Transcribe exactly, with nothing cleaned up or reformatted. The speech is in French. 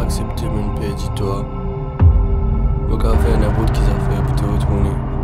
accepté mon pays, dis-toi. Donc, à faire une route qu'ils ont fait pour te retourner.